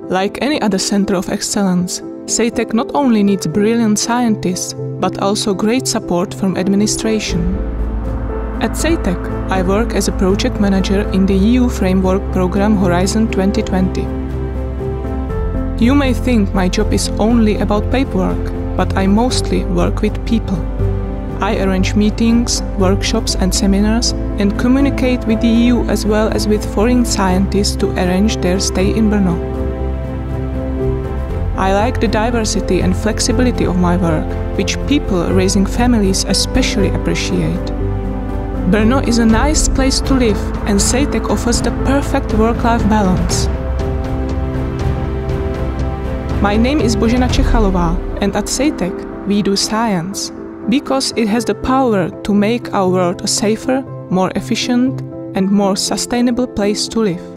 Like any other center of excellence, CEITEC not only needs brilliant scientists, but also great support from administration. At CEITEC, I work as a project manager in the EU framework program Horizon 2020. You may think my job is only about paperwork, but I mostly work with people. I arrange meetings, workshops and seminars and communicate with the EU as well as with foreign scientists to arrange their stay in Brno. I like the diversity and flexibility of my work, which people raising families especially appreciate. Brno is a nice place to live, and CEITEC offers the perfect work-life balance. My name is Božena, and at CEITEC we do science, because it has the power to make our world a safer, more efficient and more sustainable place to live.